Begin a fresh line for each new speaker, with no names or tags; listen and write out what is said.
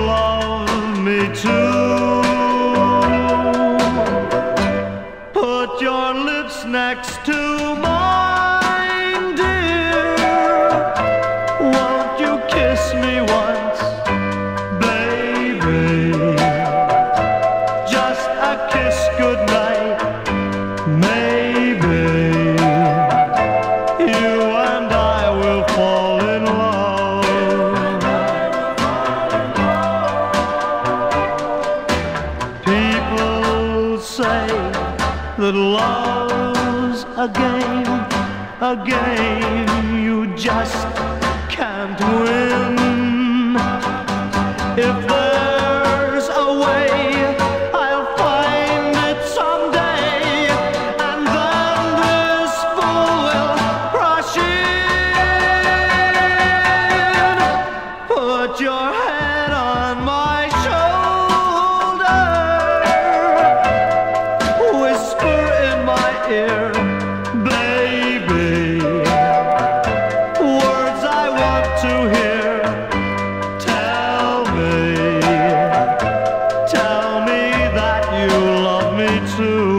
love me too. Put your lips next to mine, dear. Won't you kiss me once, baby? Just a kiss goodnight, maybe. You and I will fall in love. People say that love's a game you just can't win. If there's a way, I'll find it someday, and then this fool will rush in. Put your head on my shoulder, whisper in my ear, baby, words I want to hear. Tell me that you love me too.